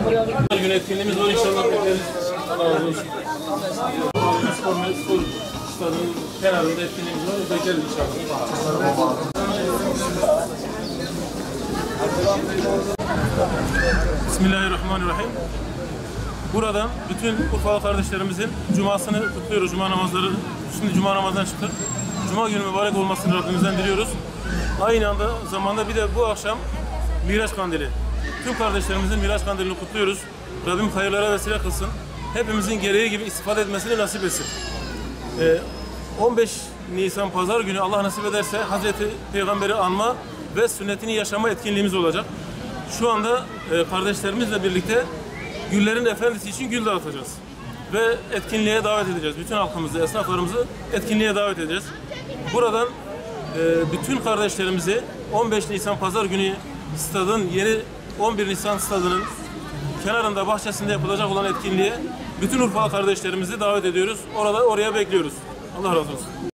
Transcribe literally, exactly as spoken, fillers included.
Gün etkinliğimiz var inşallah. Allah razı olsun. Spor, spor stadının kenarında etkinliğimiz var. Bekleriz inşallah. Bismillahirrahmanirrahim. Buradan bütün Urfalı kardeşlerimizin cumasını kutluyoruz. Cuma namazları, şimdi cuma namazından çıktık. Cuma günü mübarek olmasını Rabbimizden diliyoruz. Aynı anda zamanda bir de bu akşam Miraç Kandili. Tüm kardeşlerimizin Miraç Kandili'ni kutluyoruz. Rabbim hayırlara vesile kılsın. Hepimizin gereği gibi istifade etmesini nasip etsin. Ee, on beş Nisan Pazar günü Allah nasip ederse Hazreti Peygamber'i anma ve sünnetini yaşama etkinliğimiz olacak. Şu anda e, kardeşlerimizle birlikte Güllerin Efendisi için gül dağıtacağız. Ve etkinliğe davet edeceğiz. Bütün halkımızı, esnaflarımızı etkinliğe davet edeceğiz. Buradan e, bütün kardeşlerimizi on beş Nisan Pazar günü stadın, yeni on bir Nisan stadının kenarında, bahçesinde yapılacak olan etkinliğe bütün Urfalı kardeşlerimizi davet ediyoruz. Orada oraya bekliyoruz. Allah razı olsun.